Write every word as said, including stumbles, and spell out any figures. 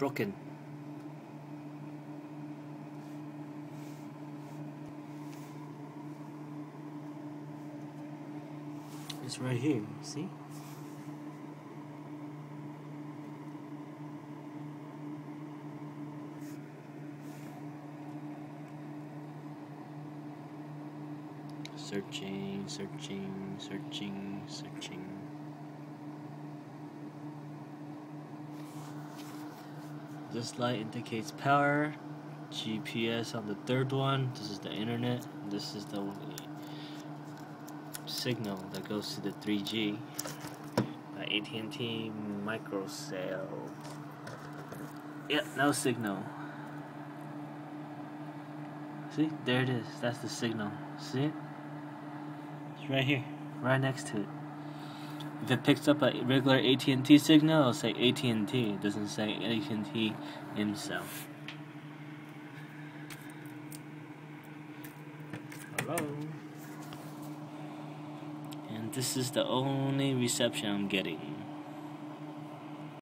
broken. It's right here, see? Searching, searching, searching, searching. This light indicates power. G P S on the third one. This is the internet. This is the signal that goes to the three G by A T and T Mirco Cell. Yep, no signal. See, there it is. That's the signal. See it? It's right here, right next to it. If it picks up a regular A T and T signal, it'll say A T and T. It doesn't say A T and T himself. Hello. And this is the only reception I'm getting.